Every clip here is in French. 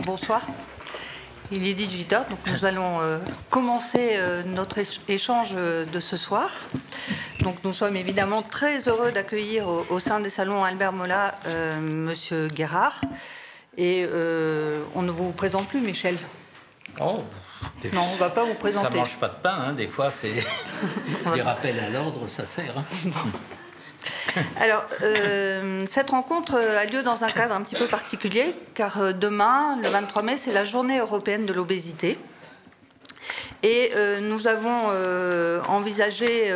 Bonsoir. Il est 18h, donc nous allons commencer notre échange de ce soir. Donc nous sommes évidemment très heureux d'accueillir au sein des salons Albert Mola Monsieur Guérard. Et on ne vous présente plus, Michel. Oh, non, on ne va pas vous présenter. Ça ne mange pas de pain, hein. Des fois, c'est des rappels à l'ordre, ça sert. Hein. Alors, cette rencontre a lieu dans un cadre un petit peu particulier, car demain, le 23 mai, c'est la journée européenne de l'obésité. Et nous avons envisagé,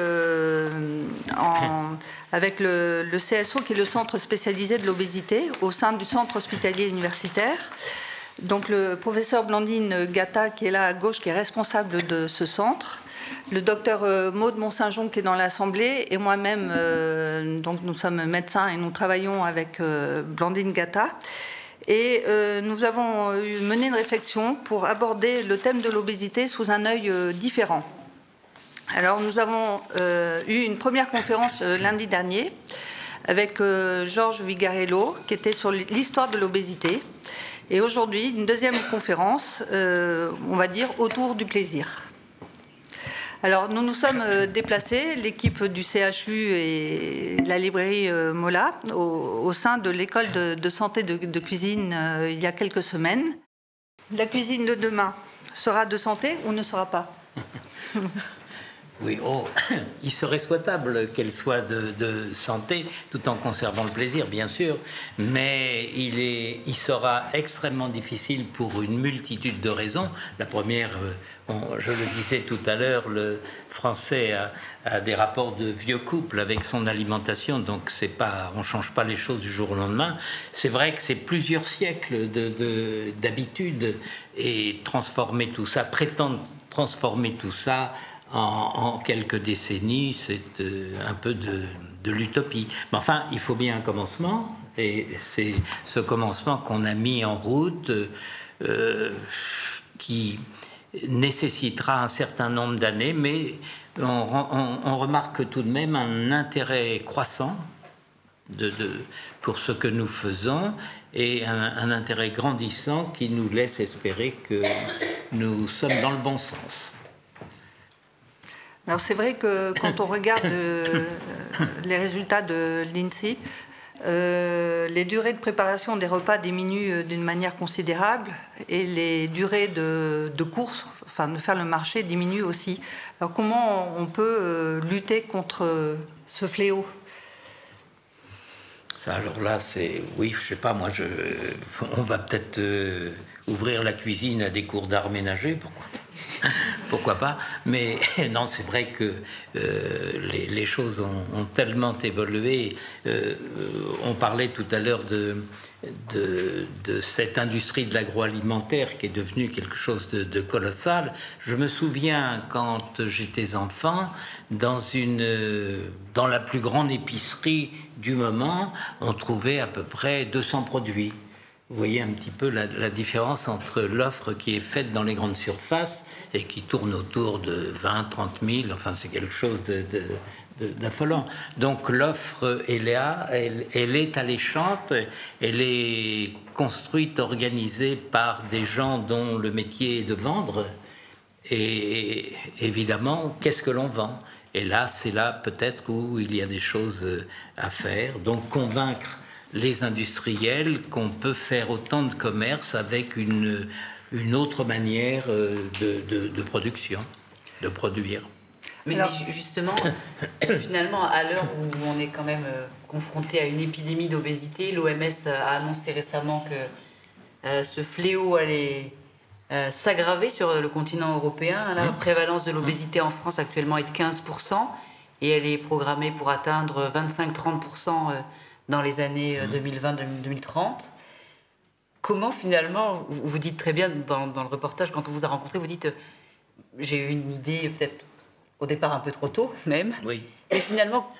avec le CSO, qui est le centre spécialisé de l'obésité, au sein du centre hospitalier universitaire, donc le professeur Blandine Gatta, qui est là à gauche, qui est responsable de ce centre, le docteur Maud Mont-Saint-Jean qui est dans l'Assemblée, et moi-même, donc nous sommes médecins et nous travaillons avec Blandine Gatta. Et nous avons mené une réflexion pour aborder le thème de l'obésité sous un œil différent. Alors nous avons eu une première conférence lundi dernier avec Georges Vigarello qui était sur l'histoire de l'obésité. Et aujourd'hui, une deuxième conférence, on va dire, autour du plaisir. Alors, nous nous sommes déplacés, l'équipe du CHU et la librairie Mola, au sein de l'école de santé de cuisine il y a quelques semaines. La cuisine de demain sera de santé ou ne sera pas? Oui, il serait souhaitable qu'elle soit de santé, tout en conservant le plaisir, bien sûr, mais il sera extrêmement difficile pour une multitude de raisons. La première, je le disais tout à l'heure, le français a des rapports de vieux couple avec son alimentation, donc on ne change pas les choses du jour au lendemain. C'est vrai que c'est plusieurs siècles d'habitudes, et transformer tout ça, prétendre transformer tout ça en quelques décennies, c'est un peu de l'utopie. Mais enfin, il faut bien un commencement, et c'est ce commencement qu'on a mis en route qui nécessitera un certain nombre d'années, mais on remarque tout de même un intérêt croissant pour ce que nous faisons, et un intérêt grandissant qui nous laisse espérer que nous sommes dans le bon sens. Alors c'est vrai que quand on regarde les résultats de l'INSEE, les durées de préparation des repas diminuent d'une manière considérable, et les durées de course, enfin de faire le marché, diminuent aussi. Alors comment on peut lutter contre ce fléau? Alors là, oui, je sais pas, moi, on va peut-être ouvrir la cuisine à des cours d'art ménager, pourquoi pas, mais non, c'est vrai que les choses ont tellement évolué. On parlait tout à l'heure de cette industrie de l'agroalimentaire qui est devenue quelque chose de colossal. Je me souviens, quand j'étais enfant, dans la plus grande épicerie du moment, on trouvait à peu près 200 produits. Vous voyez un petit peu la différence entre l'offre qui est faite dans les grandes surfaces et qui tourne autour de 20, 30 000. Enfin, c'est quelque chose d'affolant. Donc l'offre, elle est alléchante, elle est construite, organisée par des gens dont le métier est de vendre. Et évidemment, qu'est-ce que l'on vend? Et là, c'est là peut-être où il y a des choses à faire. Donc convaincre les industriels qu'on peut faire autant de commerce avec une autre manière de production, de produire. Mais justement, finalement, à l'heure où on est quand même confronté à une épidémie d'obésité, l'OMS a annoncé récemment que ce fléau allait s'aggraver sur le continent européen. La prévalence de l'obésité en France actuellement est de 15%, et elle est programmée pour atteindre 25-30% dans les années 2020-2030. Comment finalement, vous dites très bien dans le reportage, quand on vous a rencontré, vous dites j'ai eu une idée peut-être au départ un peu trop tôt même, oui. Et finalement,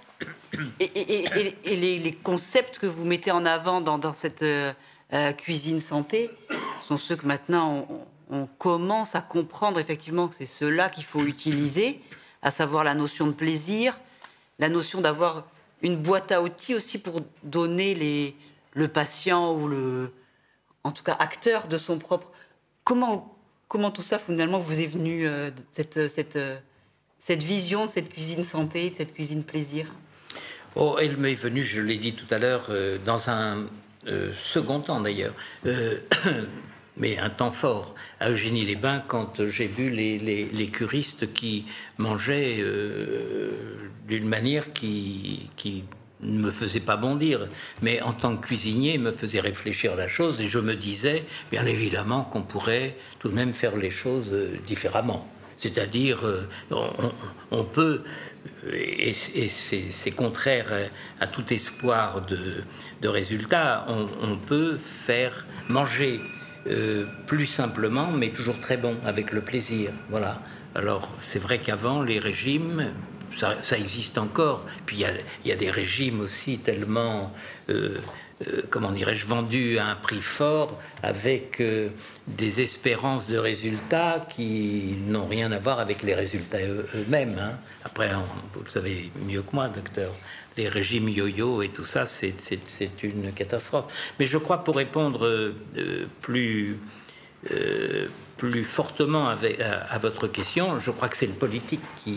les concepts que vous mettez en avant dans cette cuisine santé sont ceux que maintenant on commence à comprendre effectivement que c'est ceux-là qu'il faut utiliser, à savoir la notion de plaisir, la notion d'avoir une boîte à outils aussi pour donner le patient ou en tout cas acteur de son propre... Comment tout ça, finalement, vous est venu, cette vision de cette cuisine santé, de cette cuisine plaisir? Oh, elle m'est venue, je l'ai dit tout à l'heure, dans un second temps d'ailleurs, mais un temps fort, à Eugénie-les-Bains, quand j'ai vu les curistes qui mangeaient d'une manière qui ne me faisait pas bondir, mais en tant que cuisinier, me faisait réfléchir à la chose, et je me disais, bien évidemment, qu'on pourrait tout de même faire les choses différemment. C'est-à-dire, on peut, et c'est contraire à tout espoir de résultats, on peut faire manger plus simplement, mais toujours très bon, avec le plaisir. Voilà. Alors, c'est vrai qu'avant, les régimes, ça existe encore. Puis il y a des régimes aussi tellement, comment dirais-je, vendus à un prix fort, avec des espérances de résultats qui n'ont rien à voir avec les résultats eux-mêmes. Hein. Après, vous le savez mieux que moi, docteur, les régimes yo-yo et tout ça, c'est une catastrophe. Mais je crois, pour répondre plus fortement à votre question, je crois que c'est le politique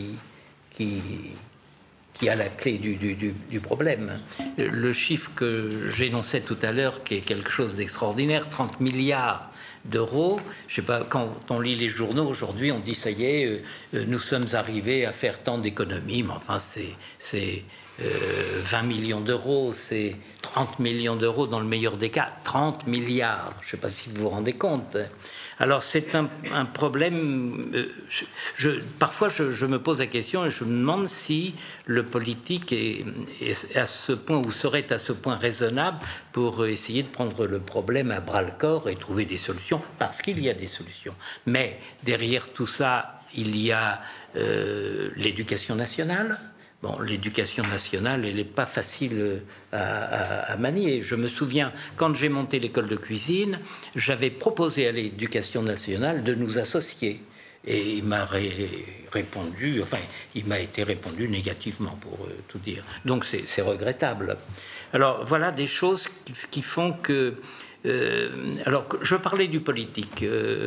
qui a la clé du problème. Le chiffre que j'énonçais tout à l'heure, qui est quelque chose d'extraordinaire, 30 milliards d'euros. Je sais pas, quand on lit les journaux aujourd'hui, on dit ça y est, nous sommes arrivés à faire tant d'économies, mais enfin c'est 20 millions d'euros, c'est 30 millions d'euros dans le meilleur des cas, 30 milliards, je ne sais pas si vous vous rendez compte. Alors c'est un problème, parfois je me pose la question et je me demande si le politique est à ce point, ou serait à ce point raisonnable pour essayer de prendre le problème à bras-le-corps et trouver des solutions, parce qu'il y a des solutions. Mais derrière tout ça, il y a l'éducation nationale. Bon, l'éducation nationale, elle n'est pas facile à manier. Je me souviens, quand j'ai monté l'école de cuisine, j'avais proposé à l'éducation nationale de nous associer. Et il m'a répondu, enfin, il m'a été répondu négativement, pour tout dire. Donc, c'est regrettable. Alors, voilà des choses qui font que... alors, je parlais du politique.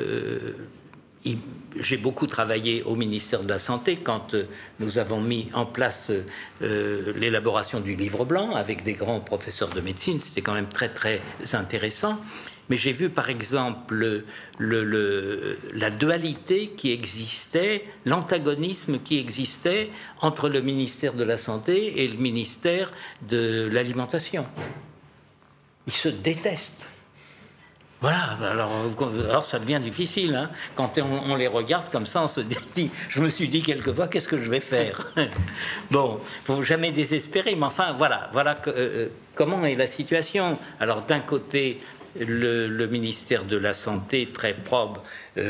J'ai beaucoup travaillé au ministère de la Santé quand nous avons mis en place l'élaboration du livre blanc avec des grands professeurs de médecine. C'était quand même très très intéressant. Mais j'ai vu par exemple la dualité qui existait, l'antagonisme qui existait entre le ministère de la Santé et le ministère de l'Alimentation. Ils se détestent. Voilà, alors ça devient difficile, hein. Quand on les regarde comme ça, on se dit, je me suis dit quelquefois, qu'est-ce que je vais faire? Bon, faut jamais désespérer, mais enfin, voilà comment est la situation. Alors d'un côté, le ministère de la Santé, très probe,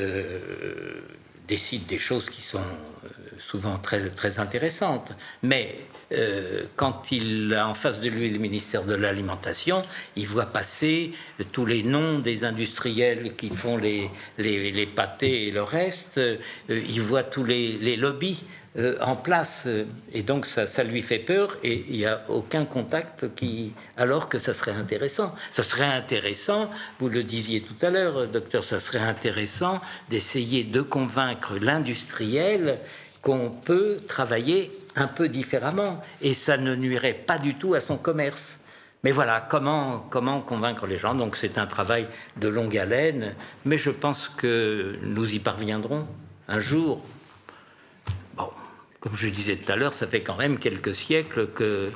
décide des choses qui sont souvent très, très intéressantes, mais quand il a en face de lui le ministère de l'Alimentation, il voit passer tous les noms des industriels qui font les pâtés et le reste, il voit tous les lobbies en place, et donc ça lui fait peur, et il n'y a aucun contact alors que ça serait intéressant. Ça serait intéressant, vous le disiez tout à l'heure, docteur, ça serait intéressant d'essayer de convaincre l'industriel qu'on peut travailler un peu différemment, et ça ne nuirait pas du tout à son commerce. Mais voilà, comment convaincre les gens? Donc c'est un travail de longue haleine, mais je pense que nous y parviendrons un jour. Bon, comme je disais tout à l'heure, ça fait quand même quelques siècles que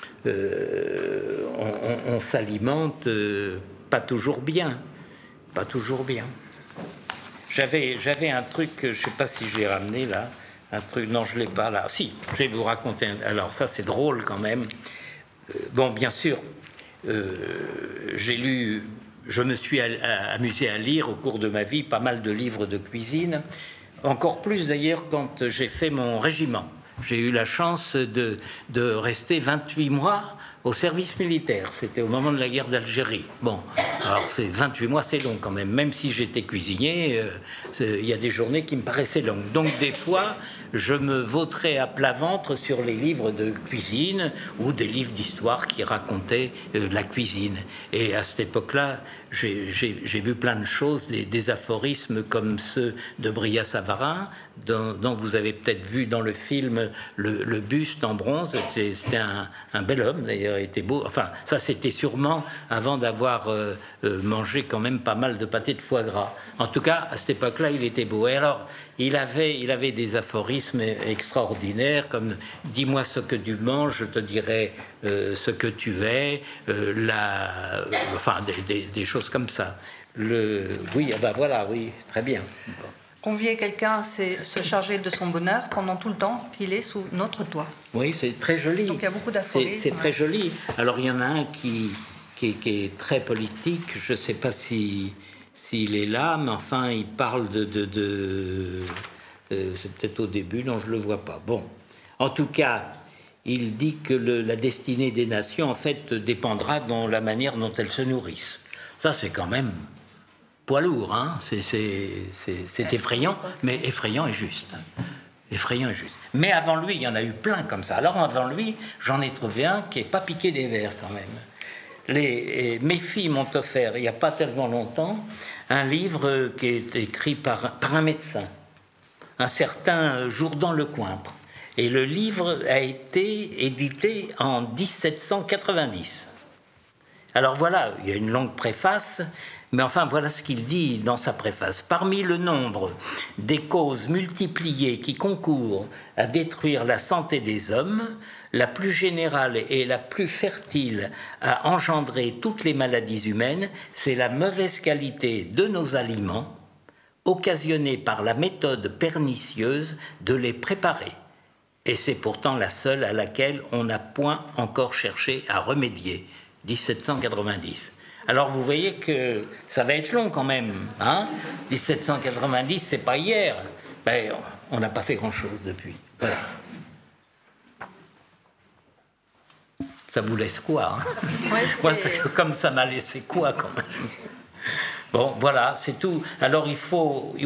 on s'alimente pas toujours bien. Pas toujours bien. J'avais un truc, je ne sais pas si je l'ai ramené là, un truc, non je ne l'ai pas là, si, je vais vous raconter, alors ça c'est drôle quand même. Bon, bien sûr, j'ai lu, je me suis amusé à lire au cours de ma vie pas mal de livres de cuisine, encore plus d'ailleurs quand j'ai fait mon régiment. j'ai eu la chance de rester 28 mois au service militaire. C'était au moment de la guerre d'Algérie. Bon, alors 28 mois, c'est long quand même. Même si j'étais cuisinier, il y a des journées qui me paraissaient longues. Donc des fois, je me vautrais à plat ventre sur les livres de cuisine ou des livres d'histoire qui racontaient la cuisine. Et à cette époque-là, j'ai vu plein de choses, des aphorismes comme ceux de Brillat-Savarin, dont vous avez peut-être vu dans le film le buste en bronze. C'était un bel homme, d'ailleurs, il était beau. Enfin, ça, c'était sûrement avant d'avoir mangé quand même pas mal de pâté de foie gras. En tout cas, à cette époque-là, il était beau. Et alors, il avait des aphorismes extraordinaires, comme « Dis-moi ce que tu manges, je te dirai ce que tu es », enfin, des choses comme ça. Oui, ah ben voilà, oui, très bien. Convier quelqu'un, c'est se charger de son bonheur pendant tout le temps qu'il est sous notre toit. Oui, c'est très joli. Donc il y a beaucoup d'aphorismes. C'est très joli. Alors il y en a un qui est très politique. Je ne sais pas s'il est là, mais enfin il parle c'est peut-être au début, non, je ne le vois pas. Bon, en tout cas, il dit que la destinée des nations, en fait, dépendra de la manière dont elles se nourrissent. Ça, c'est quand même poids lourd, hein. C'est effrayant, mais effrayant et juste. Effrayant et juste. Mais avant lui, il y en a eu plein comme ça. Alors avant lui, j'en ai trouvé un qui n'est pas piqué des vers quand même. Mes filles m'ont offert, il n'y a pas tellement longtemps, un livre qui est écrit par un médecin, un certain Jourdan Lecointre. Et le livre a été édité en 1790. Alors voilà, il y a une longue préface, mais enfin voilà ce qu'il dit dans sa préface. Parmi le nombre des causes multipliées qui concourent à détruire la santé des hommes, la plus générale et la plus fertile à engendrer toutes les maladies humaines, c'est la mauvaise qualité de nos aliments, occasionnée par la méthode pernicieuse de les préparer. Et c'est pourtant la seule à laquelle on n'a point encore cherché à remédier. 1790. Alors vous voyez que ça va être long quand même, hein. 1790, c'est pas hier. Ben, on n'a pas fait grand-chose depuis. Voilà. Ça vous laisse quoi, hein? Ouais, moi, comme ça m'a laissé quoi quand même. Bon, voilà, c'est tout. Alors il faut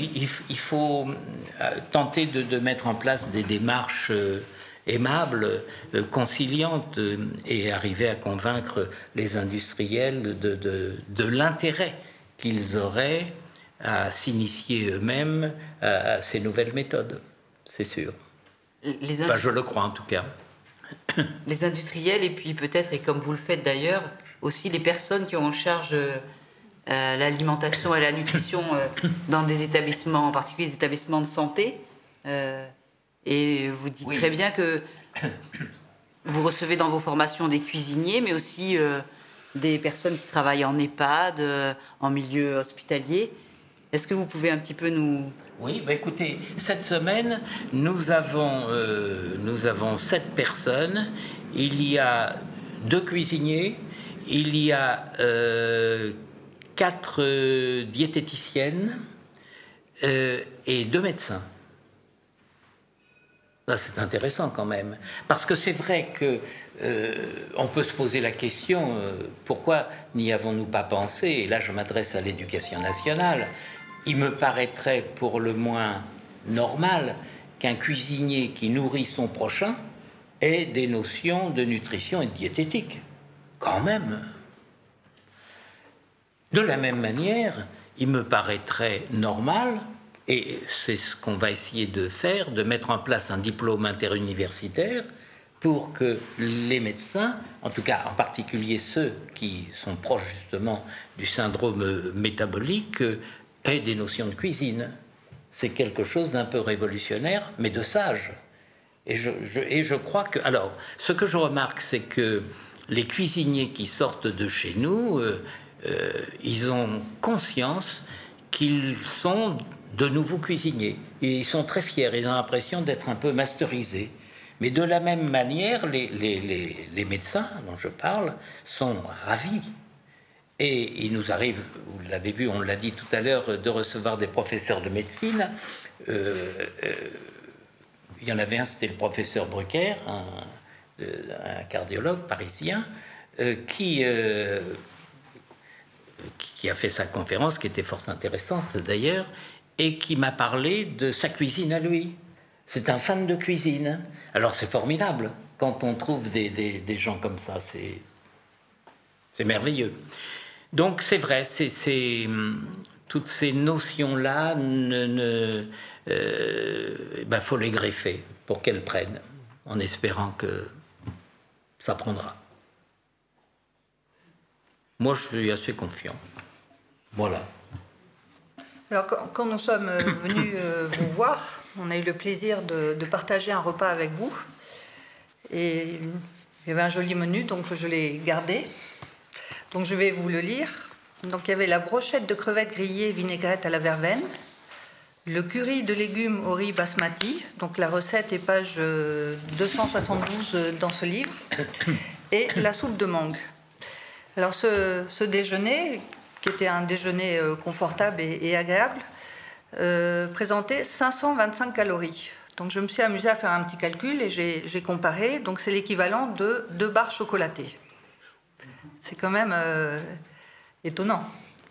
tenter de mettre en place des démarches aimables, conciliantes, et arriver à convaincre les industriels de l'intérêt qu'ils auraient à s'initier eux-mêmes à ces nouvelles méthodes, c'est sûr. Enfin, je le crois en tout cas. Les industriels, et puis peut-être, et comme vous le faites d'ailleurs, aussi les personnes qui ont en charge l'alimentation et la nutrition dans des établissements, en particulier des établissements de santé. Et vous dites très bien que vous recevez dans vos formations des cuisiniers, mais aussi des personnes qui travaillent en EHPAD, en milieu hospitalier. Est-ce que vous pouvez un petit peu nous... Oui, bah écoutez, cette semaine, nous avons 7 personnes. Il y a 2 cuisiniers, il y a 4 diététiciennes et 2 médecins. Là, c'est intéressant quand même, parce que c'est vrai que on peut se poser la question pourquoi n'y avons-nous pas pensé? Et là, je m'adresse à l'éducation nationale. Il me paraîtrait pour le moins normal qu'un cuisinier qui nourrit son prochain ait des notions de nutrition et de diététique, quand même. De la même manière, il me paraîtrait normal, et c'est ce qu'on va essayer de faire, de mettre en place un diplôme interuniversitaire pour que les médecins, en tout cas en particulier ceux qui sont proches justement du syndrome métabolique, aient des notions de cuisine. C'est quelque chose d'un peu révolutionnaire, mais de sage. Et je crois que... Alors, ce que je remarque, c'est que les cuisiniers qui sortent de chez nous, ils ont conscience qu'ils sont de nouveaux cuisiniers. Et ils sont très fiers, ils ont l'impression d'être un peu masterisés. Mais de la même manière, les médecins dont je parle sont ravis. Et il nous arrive, vous l'avez vu, on l'a dit tout à l'heure, de recevoir des professeurs de médecine. il y en avait un, c'était le professeur Brucker, un cardiologue parisien, qui a fait sa conférence, qui était fort intéressante d'ailleurs, et qui m'a parlé de sa cuisine à lui. C'est un fan de cuisine. Alors c'est formidable quand on trouve des gens comme ça, c'est merveilleux. Donc c'est vrai, toutes ces notions-là, faut les greffer pour qu'elles prennent, en espérant que ça prendra. Moi, je suis assez confiant. Voilà. Alors, quand nous sommes venus vous voir, on a eu le plaisir de partager un repas avec vous. Et il y avait un joli menu, donc je l'ai gardé. Donc, je vais vous le lire. Donc, il y avait la brochette de crevettes grillées vinaigrette à la verveine, le curry de légumes au riz basmati, donc la recette est page 272 dans ce livre, et la soupe de mangue. Alors, ce déjeuner, qui était un déjeuner confortable et agréable, présentait 525 calories. Donc je me suis amusée à faire un petit calcul et j'ai comparé. Donc c'est l'équivalent de 2 barres chocolatées. C'est quand même étonnant.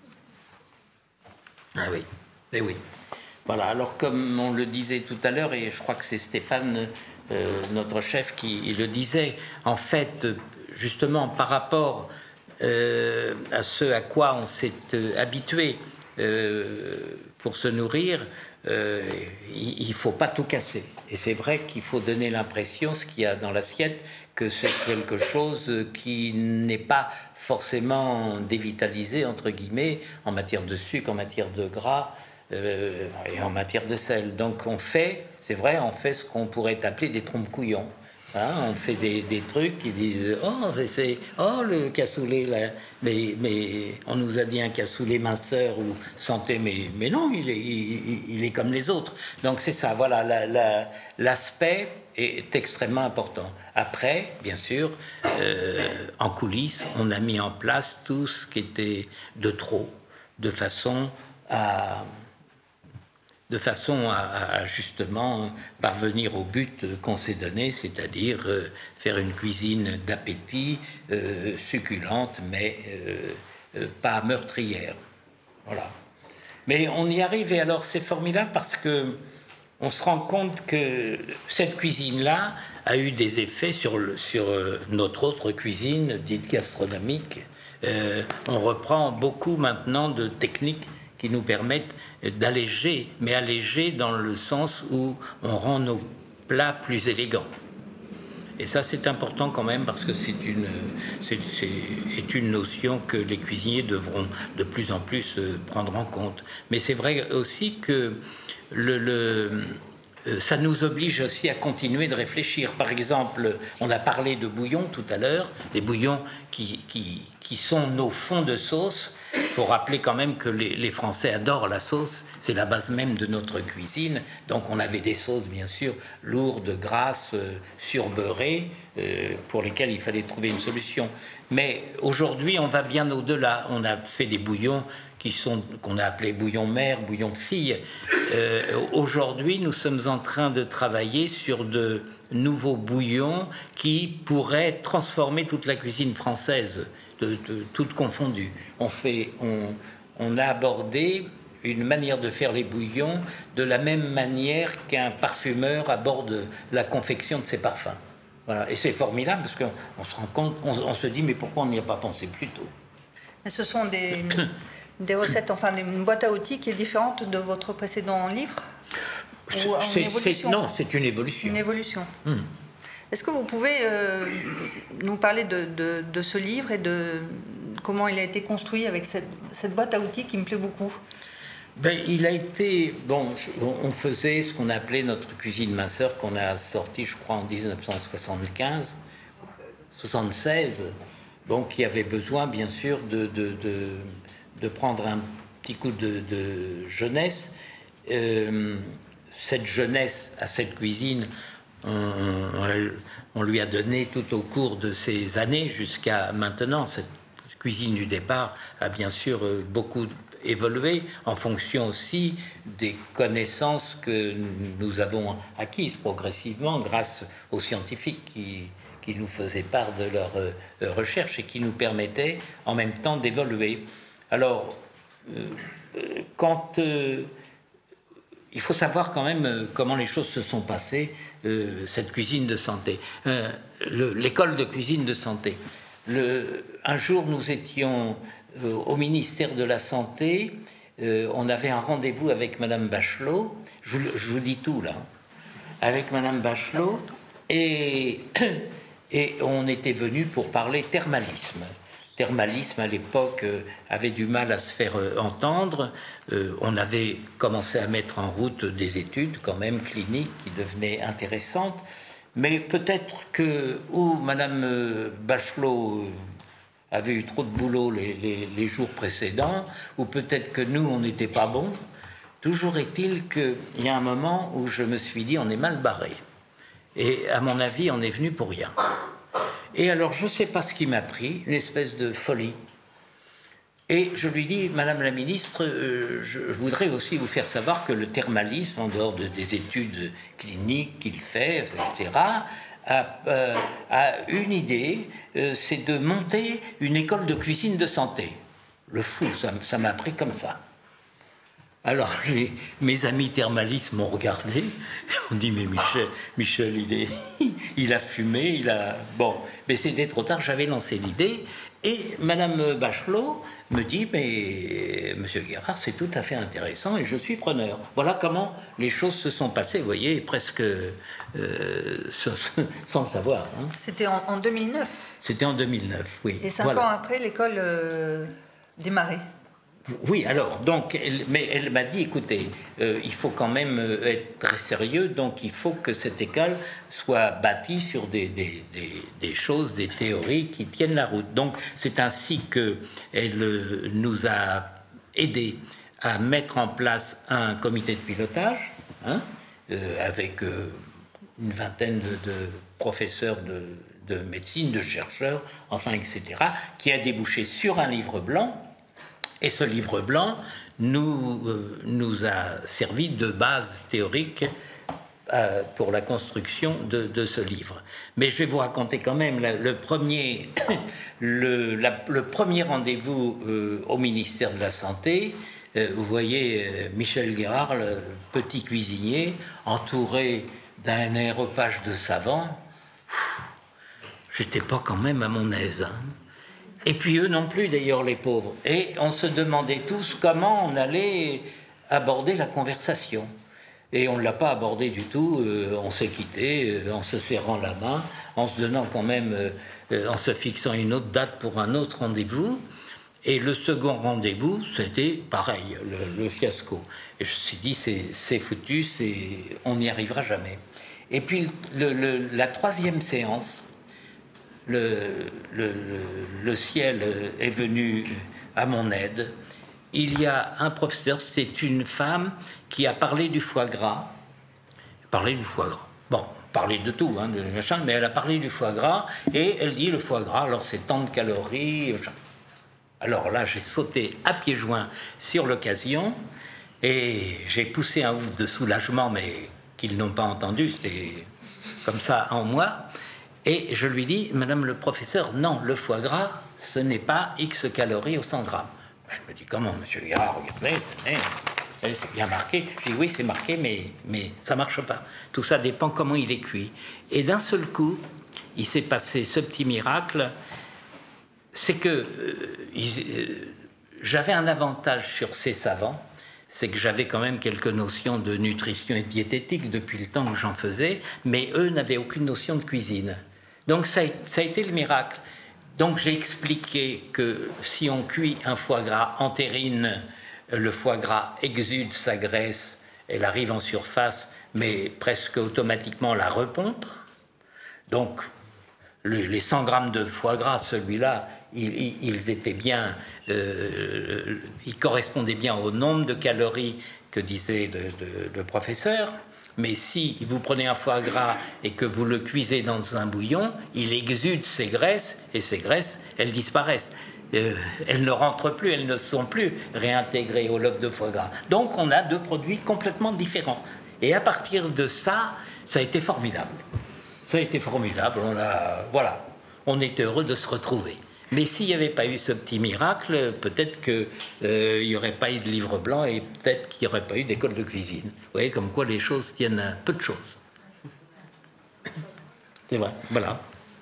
Ah oui, eh oui. Voilà, alors comme on le disait tout à l'heure, et je crois que c'est Stéphane, notre chef, qui le disait, en fait, justement par rapport à ce à quoi on s'est habitué pour se nourrir, il ne faut pas tout casser. Et c'est vrai qu'il faut donner l'impression, ce qu'il y a dans l'assiette, que c'est quelque chose qui n'est pas forcément dévitalisé, entre guillemets, en matière de sucre, en matière de gras et en matière de sel. Donc on fait, c'est vrai, on fait ce qu'on pourrait appeler des trompes-couillons. Hein, on fait des trucs qui disent le cassoulet là, mais on nous a dit un cassoulet minceur ou santé, mais non, il est comme les autres. Donc c'est ça, voilà, l'aspect est extrêmement important. Après, bien sûr, en coulisses, on a mis en place tout ce qui était de trop, de façon à justement parvenir au but qu'on s'est donné, c'est-à-dire faire une cuisine d'appétit, succulente, mais pas meurtrière. Voilà. Mais on y arrive, et alors c'est formidable parce que on se rend compte que cette cuisine-là a eu des effets sur notre autre cuisine dite gastronomique. On reprend beaucoup maintenant de techniques qui nous permettent d'alléger, mais alléger dans le sens où on rend nos plats plus élégants. Et ça, c'est important quand même, parce que c'est une notion que les cuisiniers devront de plus en plus prendre en compte. Mais c'est vrai aussi que ça nous oblige aussi à continuer de réfléchir. Par exemple, on a parlé de bouillon tout à l'heure, les bouillons qui sont nos fonds de sauce. Il faut rappeler quand même que les Français adorent la sauce, c'est la base même de notre cuisine. Donc on avait des sauces bien sûr lourdes, grasses, surbeurrées, pour lesquelles il fallait trouver une solution. Mais aujourd'hui on va bien au-delà. On a fait des bouillons qu'on a appelés bouillon mère, bouillon fille. Aujourd'hui nous sommes en train de travailler sur de nouveaux bouillons qui pourraient transformer toute la cuisine française, toutes confondues. On a abordé une manière de faire les bouillons de la même manière qu'un parfumeur aborde la confection de ses parfums. Voilà. Et c'est formidable parce qu'on se rend compte, on se dit mais pourquoi on n'y a pas pensé plus tôt? Mais ce sont des recettes, enfin une boîte à outils qui est différente de votre précédent livre? Non, c'est une évolution. Une évolution. Est-ce que vous pouvez nous parler de ce livre et de comment il a été construit avec cette boîte à outils qui me plaît beaucoup? Il a été... on faisait ce qu'on appelait notre cuisine minceur, qu'on a sorti, je crois, en 1975, 76. Donc, il y avait besoin, bien sûr, de prendre un petit coup de jeunesse. Cette jeunesse à cette cuisine, on lui a donné tout au cours de ces années jusqu'à maintenant. Cette cuisine du départ a bien sûr beaucoup évoluer en fonction aussi des connaissances que nous avons acquises progressivement grâce aux scientifiques qui nous faisaient part de leurs recherches et qui nous permettaient en même temps d'évoluer. Alors, il faut savoir quand même comment les choses se sont passées, cette cuisine de santé, l'école de cuisine de santé. Un jour, nous étions au ministère de la Santé, on avait un rendez-vous avec Madame Bachelot, je vous dis tout là, avec Madame Bachelot, et on était venu pour parler thermalisme. Thermalisme, à l'époque, avait du mal à se faire entendre. On avait commencé à mettre en route des études, quand même, cliniques, qui devenaient intéressantes. Mais peut-être que, ou Madame Bachelot avait eu trop de boulot les jours précédents, ou peut-être que nous, on n'était pas bons. Toujours est-il qu'il y a un moment où je me suis dit, on est mal barré. Et à mon avis, on est venu pour rien. Et alors, je ne sais pas ce qui m'a pris, une espèce de folie. Et je lui dis, Madame la ministre, je voudrais aussi vous faire savoir que le thermalisme, en dehors des études cliniques qu'il fait, etc., a une idée, c'est de monter une école de cuisine de santé. Le fou, ça m'a pris comme ça. Alors, mes amis thermalistes m'ont regardé, on dit, mais Michel il a fumé, Bon, mais c'était trop tard, j'avais lancé l'idée, et Madame Bachelot me dit, mais Monsieur Guérard, c'est tout à fait intéressant, et je suis preneur. Voilà comment les choses se sont passées, vous voyez, presque sans le savoir. Hein. C'était en 2009. C'était en 2009, oui. Et 5 ans après, l'école démarrait. Oui, alors, donc, mais elle m'a dit, écoutez, il faut quand même être très sérieux, donc il faut que cette école soit bâtie sur des choses, des théories qui tiennent la route. Donc, c'est ainsi qu'elle nous a aidés à mettre en place un comité de pilotage, hein, avec une vingtaine de professeurs de médecine, de chercheurs, enfin, etc., qui a débouché sur un livre blanc. Et ce livre blanc nous a servi de base théorique pour la construction de ce livre. Mais je vais vous raconter quand même le premier rendez-vous au ministère de la Santé. Vous voyez Michel Guérard, le petit cuisinier, entouré d'un aéropage de savants. J'étais pas quand même à mon aise, hein. Et puis eux non plus, d'ailleurs, les pauvres. Et on se demandait tous comment on allait aborder la conversation. Et on ne l'a pas abordé du tout. On s'est quitté en se serrant la main, en se donnant quand même, en se fixant une autre date pour un autre rendez-vous. Et le second rendez-vous, c'était pareil, le fiasco. Et je me suis dit, c'est foutu, on n'y arrivera jamais. Et puis la troisième séance, le ciel est venu à mon aide. Il y a un professeur, c'est une femme qui a parlé du foie gras. Bon, parler de tout, hein, de machin, mais elle a parlé du foie gras et elle dit le foie gras, alors c'est tant de calories. Alors là, j'ai sauté à pieds joints sur l'occasion et j'ai poussé un ouf de soulagement, mais qu'ils n'ont pas entendu, c'était comme ça en moi. Et je lui dis, Madame le professeur, non, le foie gras, ce n'est pas X calories au 100 grammes. Elle me dit, comment, monsieur Guérard, regardez, c'est bien marqué. Je dis, oui, c'est marqué, mais ça marche pas. Tout ça dépend comment il est cuit. Et d'un seul coup, il s'est passé ce petit miracle, c'est que j'avais un avantage sur ces savants, c'est que j'avais quand même quelques notions de nutrition et diététique depuis le temps que j'en faisais, mais eux n'avaient aucune notion de cuisine. Donc ça a été le miracle. Donc j'ai expliqué que si on cuit un foie gras en terrine, le foie gras exude sa graisse, elle arrive en surface, mais presque automatiquement la repompe. Donc les 100 grammes de foie gras, celui-là, ils étaient bien, ils correspondaient bien au nombre de calories que disait le professeur. Mais si vous prenez un foie gras et que vous le cuisez dans un bouillon, il exude ses graisses, et ces graisses, elles disparaissent. elles ne rentrent plus, elles ne sont plus réintégrées au lobe de foie gras. Donc on a deux produits complètement différents. Et à partir de ça, ça a été formidable. Ça a été formidable, voilà, on était heureux de se retrouver. Mais s'il n'y avait pas eu ce petit miracle, peut-être qu'il n'y aurait pas eu de livre blanc et peut-être qu'il n'y aurait pas eu d'école de cuisine. Vous voyez, comme quoi les choses tiennent à peu de choses. C'est vrai, voilà.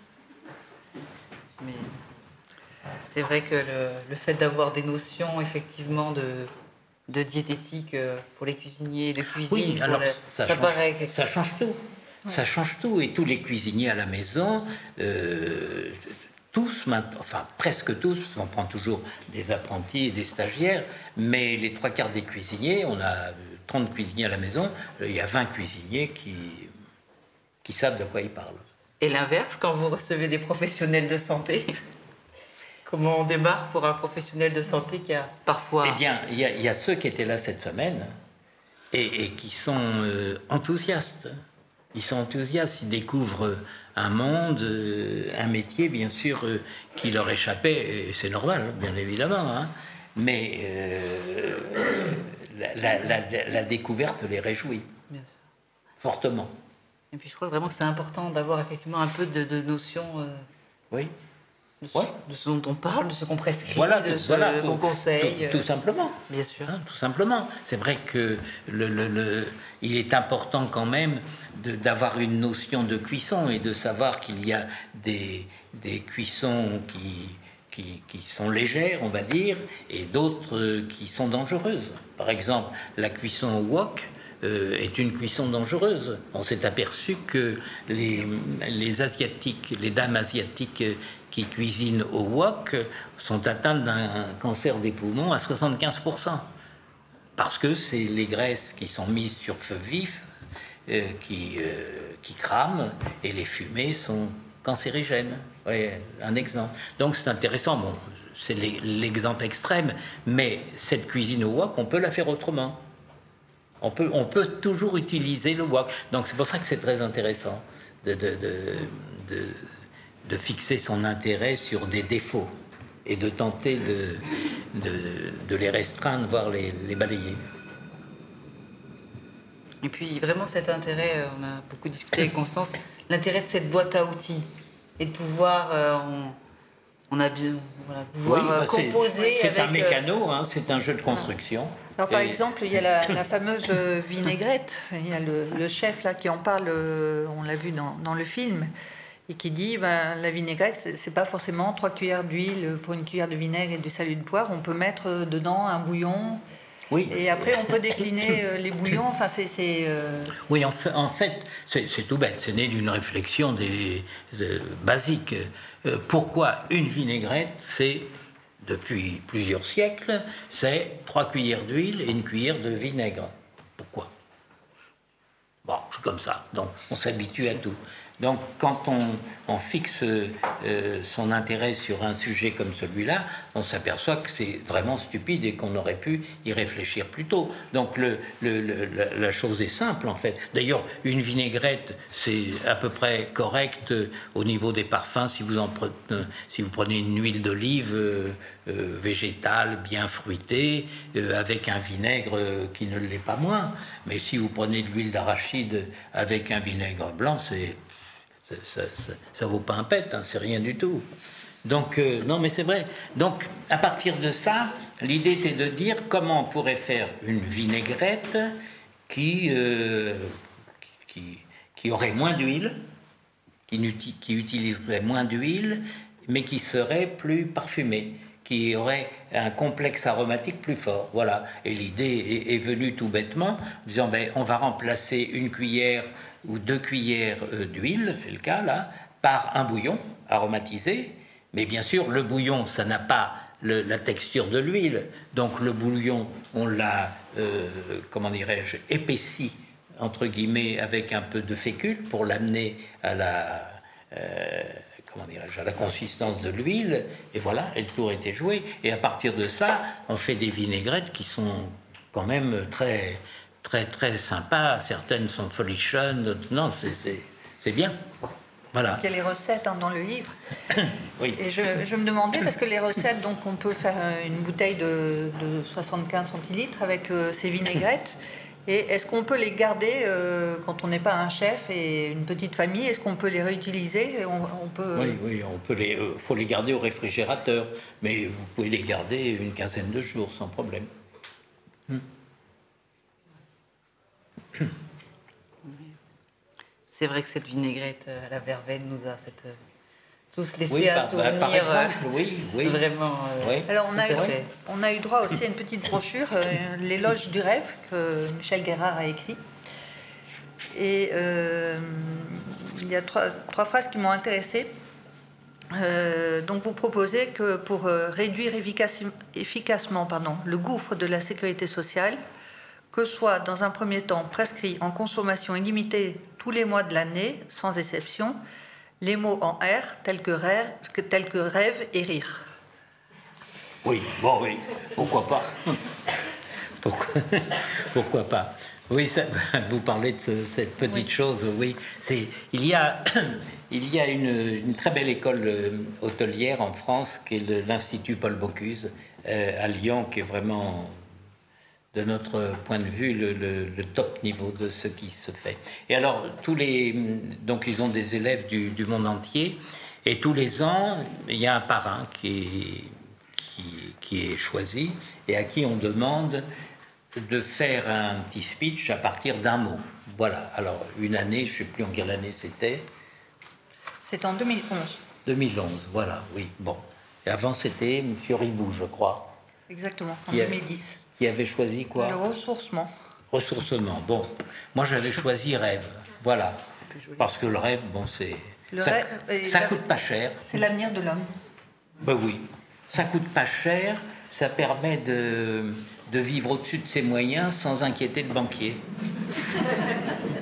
Mais c'est vrai que le fait d'avoir des notions, effectivement, de diététique pour les cuisiniers, de cuisine, oui, alors, ça change tout. Ouais. Ça change tout. Et tous les cuisiniers à la maison... tous, enfin presque tous, parce qu'on prend toujours des apprentis et des stagiaires, mais les 3/4 des cuisiniers, on a 30 cuisiniers à la maison, il y a 20 cuisiniers qui savent de quoi ils parlent. Et l'inverse, quand vous recevez des professionnels de santé, comment on démarre pour un professionnel de santé qui a parfois... Eh bien, il y a ceux qui étaient là cette semaine et qui sont enthousiastes. Ils sont enthousiastes, ils découvrent un monde, un métier, bien sûr, qui leur échappait, et c'est normal, bien évidemment, hein, mais la découverte les réjouit, bien sûr. Fortement. Et puis je crois vraiment que c'est important d'avoir effectivement un peu de notions oui. De ce dont on parle, de ce qu'on prescrit, voilà, de ce qu'on conseille. Tout simplement. Bien sûr. Hein, tout simplement. C'est vrai que il est important quand même d'avoir une notion de cuisson et de savoir qu'il y a des cuissons qui sont légères, on va dire, et d'autres qui sont dangereuses. Par exemple, la cuisson au wok est une cuisson dangereuse. On s'est aperçu que les Asiatiques, les dames asiatiques qui cuisinent au wok sont atteintes d'un cancer des poumons à 75%. Parce que c'est les graisses qui sont mises sur feu vif qui crament et les fumées sont cancérigènes. Oui, un exemple. Donc c'est intéressant. Bon, c'est l'exemple extrême, mais cette cuisine au wok, on peut la faire autrement. On peut toujours utiliser le wok. Donc c'est pour ça que c'est très intéressant de fixer son intérêt sur des défauts et de tenter de les restreindre, voire les balayer. Et puis vraiment cet intérêt, on a beaucoup discuté avec Constance, l'intérêt de cette boîte à outils et de pouvoir, pouvoir composer. C'est un mécano, hein, c'est un jeu de construction. Alors par exemple, il y a la fameuse vinaigrette. Il y a le chef là qui en parle, on l'a vu dans le film, et qui dit la vinaigrette, c'est pas forcément 3 cuillères d'huile pour une cuillère de vinaigre et du salut de poivre. On peut mettre dedans un bouillon. Oui. Et après, on peut décliner les bouillons. Enfin, Oui, en fait, c'est tout bête. C'est né d'une réflexion basique. Pourquoi une vinaigrette, c'est, depuis plusieurs siècles, c'est 3 cuillères d'huile et une cuillère de vinaigre. Pourquoi? Bon, c'est comme ça. Donc, on s'habitue à tout. Donc, quand on fixe son intérêt sur un sujet comme celui-là, on s'aperçoit que c'est vraiment stupide et qu'on aurait pu y réfléchir plus tôt. Donc, la chose est simple, en fait. D'ailleurs, une vinaigrette, c'est à peu près correct au niveau des parfums. Si vous prenez une huile d'olive végétale, bien fruitée, avec un vinaigre qui ne l'est pas moins. Mais si vous prenez de l'huile d'arachide avec un vinaigre blanc, ça vaut pas un pet, hein, c'est rien du tout. Donc, non, mais c'est vrai. Donc, à partir de ça, l'idée était de dire comment on pourrait faire une vinaigrette qui aurait moins d'huile, qui utiliserait moins d'huile, mais qui serait plus parfumée, qui aurait un complexe aromatique plus fort. Voilà. Et l'idée est venue tout bêtement, en disant, on va remplacer une cuillère ou 2 cuillères d'huile, c'est le cas là, par un bouillon aromatisé. Mais bien sûr, le bouillon, ça n'a pas la texture de l'huile. Donc le bouillon, on l'a, épaissi, entre guillemets, avec un peu de fécule pour l'amener à la consistance de l'huile. Et voilà, et le tour était joué. Et à partir de ça, on fait des vinaigrettes qui sont quand même très, très, très sympas. Certaines sont folichonnes, d'autres non, c'est bien. Voilà. Il y a les recettes dans le livre. Oui. Et je me demandais, parce que les recettes, donc on peut faire une bouteille de 75 centilitres avec ces vinaigrettes. Et est-ce qu'on peut les garder quand on n'est pas un chef et une petite famille? Est-ce qu'on peut les réutiliser? On peut... Oui, on peut faut les garder au réfrigérateur, mais vous pouvez les garder une quinzaine de jours sans problème. C'est vrai que cette vinaigrette à la verveine nous a tous laissé Oui, un souvenir. par exemple, oui. Vraiment. Oui. Alors tout à fait. on a eu droit aussi à une petite brochure, L'éloge du rêve, que Michel Guérard a écrit. Et il y a trois phrases qui m'ont intéressée. Donc vous proposez que pour réduire efficacement le gouffre de la sécurité sociale, que soit dans un premier temps prescrit en consommation illimitée tous les mois de l'année, sans exception, les mots en R tels que rêve et rire. Oui, pourquoi pas. Pourquoi pas. Oui, vous parlez de cette petite chose, oui. Il y a une très belle école hôtelière en France, qui est l'Institut Paul Bocuse, à Lyon, qui est vraiment, de notre point de vue, le top niveau de ce qui se fait. Et alors, donc ils ont des élèves du monde entier, et tous les ans, il y a un parrain qui est choisi, et à qui on demande de faire un petit speech à partir d'un mot. Voilà. Alors, une année, je ne sais plus en quelle année c'était. C'est en 2011. 2011, voilà, oui. Bon. Et avant, c'était M. Ribou, je crois. Exactement, en 2010. Qui avait choisi quoi? Le ressourcement. Ressourcement, bon. Moi, j'avais choisi rêve. Voilà. Parce que le rêve, bon, ça coûte pas cher. C'est l'avenir de l'homme. Ben oui. Ça coûte pas cher. Ça permet de vivre au-dessus de ses moyens sans inquiéter le banquier.